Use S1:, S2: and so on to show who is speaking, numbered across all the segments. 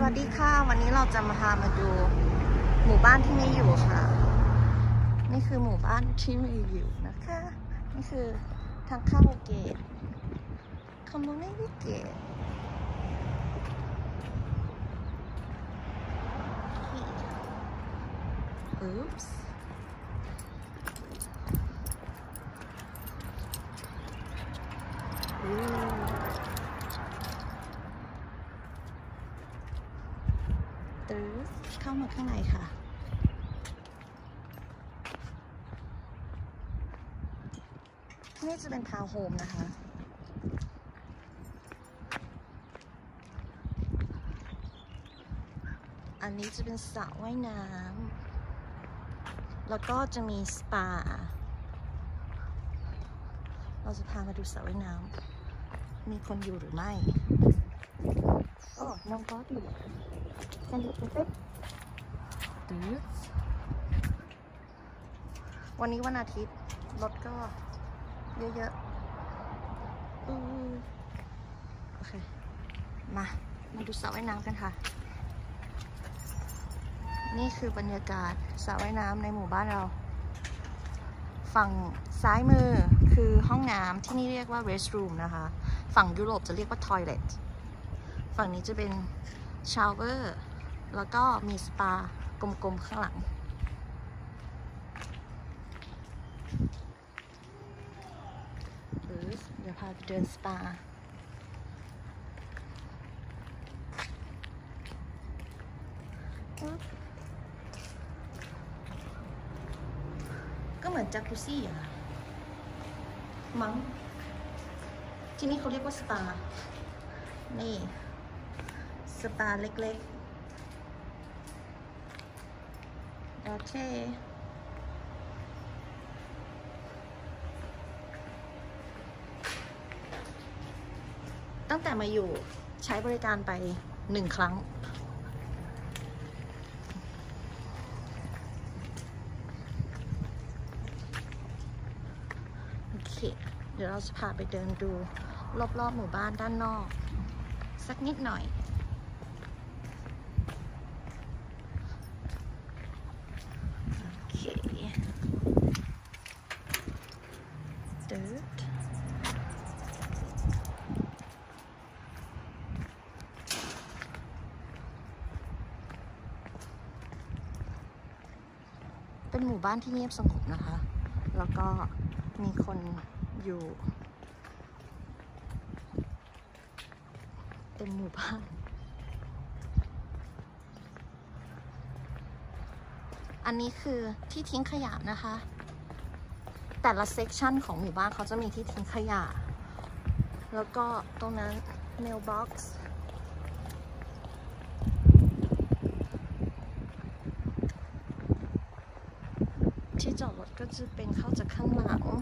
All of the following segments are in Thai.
S1: วัสดีค่ะวันนี้เราจะมาดูหมู่บ้านที่ไม่อยู่ค่ะนี่คือหมู่บ้านที่ไม่อยู่นะคะนี่คือทางเข้าเกตคอมมูนิตี้เกตอุ๊ปส์เข้ามาข้างในค่ะนี่จะเป็นทาวน์โฮมนะคะอันนี้จะเป็นสระว่ายน้ำแล้วก็จะมีสปาเราจะพามาดูสระว่ายน้ำมีคนอยู่หรือไม่โอ้น้องก็อยู่กันอยู่เป็นวันนี้วันอาทิตย์รถก็เยอะๆโอเคมาดูสระว่ายน้ำกันค่ะนี่คือบรรยากาศสระว่ายน้ำในหมู่บ้านเราฝั่งซ้ายมือคือห้องน้ำที่นี่เรียกว่า restroom นะคะฝั่งยุโรปจะเรียกว่า toilet ฝั่งนี้จะเป็น shower แล้วก็มีสปากลมๆข้างหลังเดี๋ยวพาไปเดินสปาก็เหมือนจักรุซี่อะมั้งที่นี่เขาเรียกว่าสปานี่สปาเล็กๆโอเคตั้งแต่มาอยู่ใช้บริการไป1 ครั้งโอเคเดี๋ยวเราจะพาไปเดินดูรอบๆหมู่บ้านด้านนอกสักนิดหน่อยโอเคเป็นหมู่บ้านที่เงียบสงบนะคะ แล้วก็มีคนอยู่เต็มหมู่บ้านอันนี้คือที่ทิ้งขยะนะคะ แต่ละเซกชันของหมู่บ้านเขาจะมีที่ทิ้งขยะ แล้วก็ตรงนั้น mailboxที่จอดรถก็จะเป็นเข้าจากข้างหลัง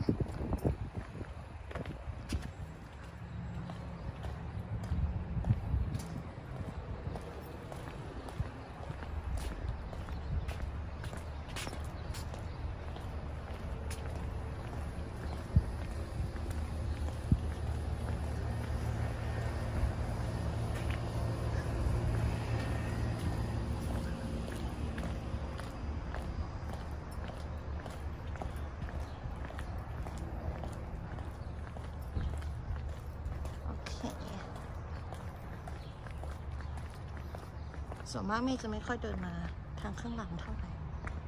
S1: ส่วนมากเมย์จะไม่ค่อยเดินมาทางข้างหลังเท่าไหร่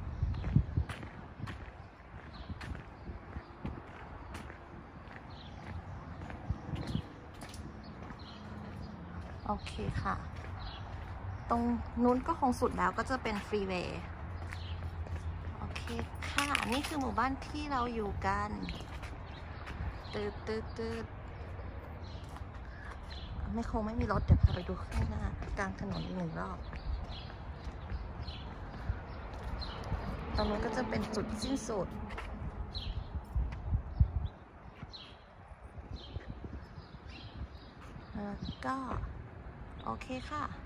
S1: โอเคค่ะตรงนู้นก็คงสุดแล้วก็จะเป็นฟรีเวย์โอเคค่ะนี่คือหมู่บ้านที่เราอยู่กันตืดไม่คงไม่มีรถเดี๋ยวพาไปดูข้างหน้ากลางถนนอีก1 รอบตรงนู้นก็จะเป็นจุดสิ้นสุดแล้วก็โอเคค่ะ